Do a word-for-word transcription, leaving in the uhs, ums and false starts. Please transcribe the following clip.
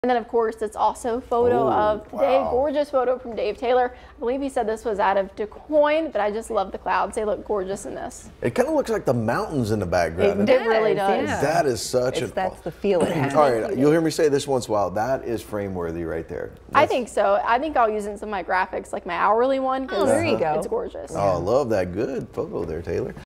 And then, of course, it's also a photo Oh, of today. wow. Gorgeous photo from Dave Taylor. I believe he said this was out of DuQuoin, but I just love the clouds. They look gorgeous in this. It kind of looks like the mountains in the background. It does, really does. yeah. That is such It's, a... that's the feel it has. All right, you'll hear me say this once in a while. That is frame worthy right there. I That's- think so. I think I'll use it in some of my graphics, like my hourly one. 'Cause Oh, there you go. It's gorgeous. Oh, I love that. Good photo there, Taylor.